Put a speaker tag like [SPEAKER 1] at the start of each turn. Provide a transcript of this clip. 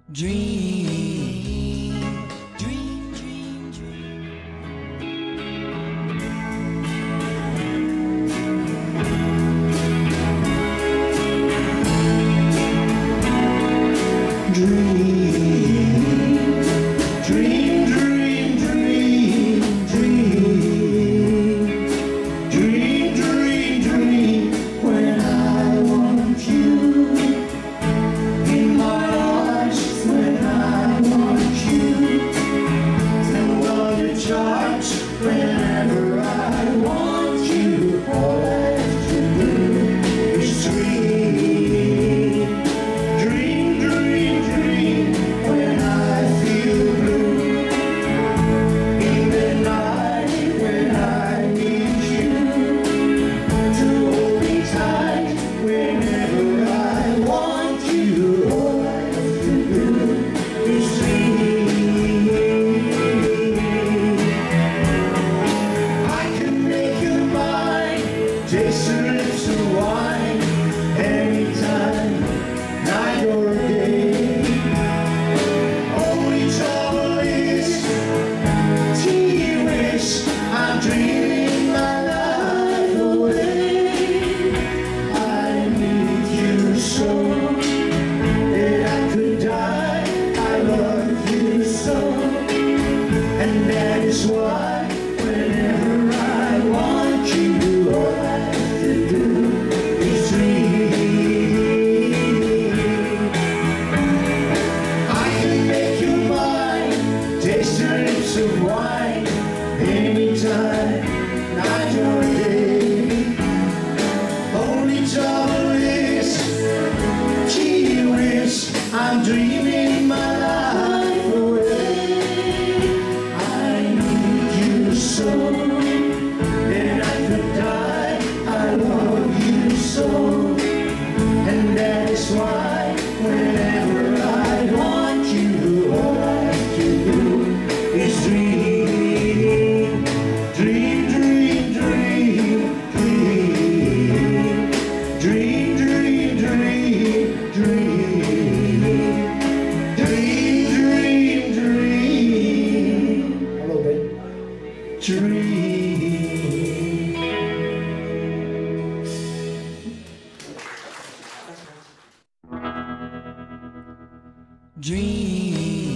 [SPEAKER 1] Dream, dream, dream, dream. Dream, dream, dream, dream, dream. Dream, dream, dream, when I want you in my arms, when I want you to love your charms, whenever I want you, all I have to do is dream. Dream, dream, dream, when I feel blue, in the night when I need you to hold me tight, whenever I want you, all I have to do is dream. I can make you mine, taste the lips of wine, anytime, night or day. Only trouble is, tears, I'm dreaming my life away. I need you so that I could die. I love you so, and that is why whenever I want you, all I have to do is dream. I can make you mine, taste your lips of wine, anytime, night or day. Only trouble is, gee whiz, I'm dreaming my life away. I need you so that I could die. I love you so, and that is why whenever I want you, all I have to do is dream. Dream, dream, dream, dream. Dream, dream, dream, dream. Dream, dream, dream. A little bit. Dream. Dream.